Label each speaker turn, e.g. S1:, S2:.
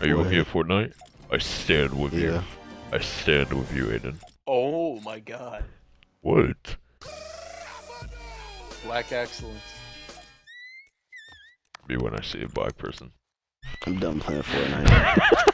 S1: Are you with me at Fortnite? I stand with you.
S2: Yeah.
S1: I stand with you, Aiden.
S3: Oh my god.
S1: What?
S3: Black excellence.
S1: Me when I see a black person.
S2: I'm done playing Fortnite.